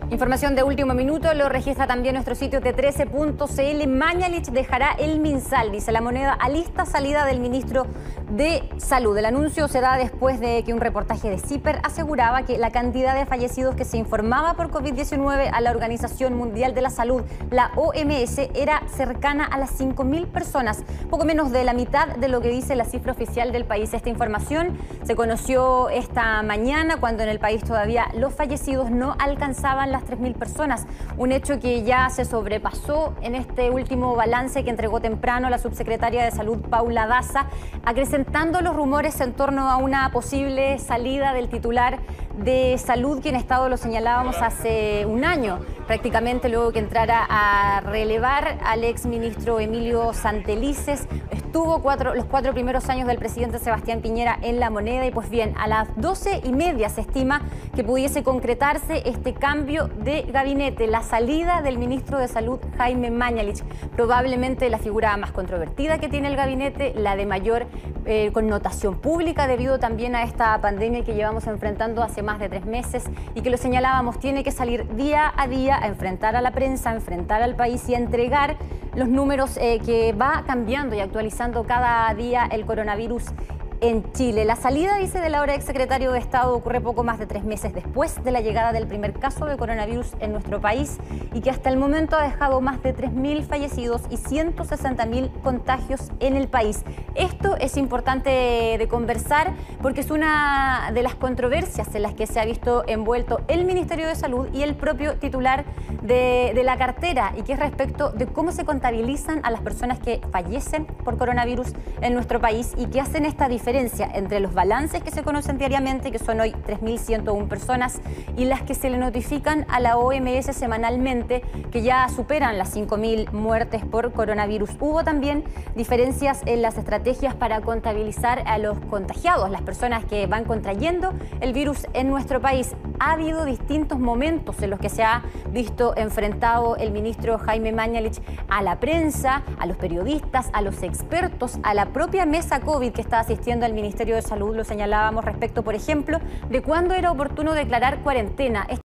Información de último minuto, lo registra también nuestro sitio T13.cl. Mañalich dejará el MinSal, dice La Moneda, alista salida del ministro de Salud. El anuncio se da después de que un reportaje de CIPER aseguraba que la cantidad de fallecidos que se informaba por COVID-19 a la Organización Mundial de la Salud, la OMS, era cercana a las 5.000 personas, poco menos de la mitad de lo que dice la cifra oficial del país. Esta información se conoció esta mañana, cuando en el país todavía los fallecidos no alcanzaban las 3.000 personas, un hecho que ya se sobrepasó en este último balance que entregó temprano la subsecretaria de Salud, Paula Daza, acrecentando los rumores en torno a una posible salida del titular de Salud, quien Estado lo señalábamos hace un año, prácticamente luego que entrara a relevar al exministro Emilio Santelices. Estuvo los 4 primeros años del presidente Sebastián Piñera en La Moneda y pues bien, a las 12:30 se estima que pudiese concretarse este cambio de gabinete, la salida del ministro de Salud, Jaime Mañalich, probablemente la figura más controvertida que tiene el gabinete, la de mayor connotación pública debido también a esta pandemia que llevamos enfrentando hace más de 3 meses y que lo señalábamos, tiene que salir día a día a enfrentar a la prensa, a enfrentar al país y a entregar los números que va cambiando y actualizando cada día el coronavirus en Chile. La salida, dice, del ahora exsecretario de Estado ocurre poco más de 3 meses después de la llegada del primer caso de coronavirus en nuestro país y que hasta el momento ha dejado más de 3.000 fallecidos y 160.000 contagios en el país. Esto es importante de conversar porque es una de las controversias en las que se ha visto envuelto el Ministerio de Salud y el propio titular de la cartera, y que es respecto de cómo se contabilizan a las personas que fallecen por coronavirus en nuestro país y que hacen esta diferencia entre los balances que se conocen diariamente, que son hoy 3.101 personas, y las que se le notifican a la OMS semanalmente, que ya superan las 5.000 muertes por coronavirus. Hubo también diferencias en las estrategias para contabilizar a los contagiados, las personas que van contrayendo el virus en nuestro país. Ha habido distintos momentos en los que se ha visto enfrentado el ministro Jaime Mañalich a la prensa, a los periodistas, a los expertos, a la propia mesa COVID que está asistiendo al Ministerio de Salud. Lo señalábamos respecto, por ejemplo, de cuándo era oportuno declarar cuarentena.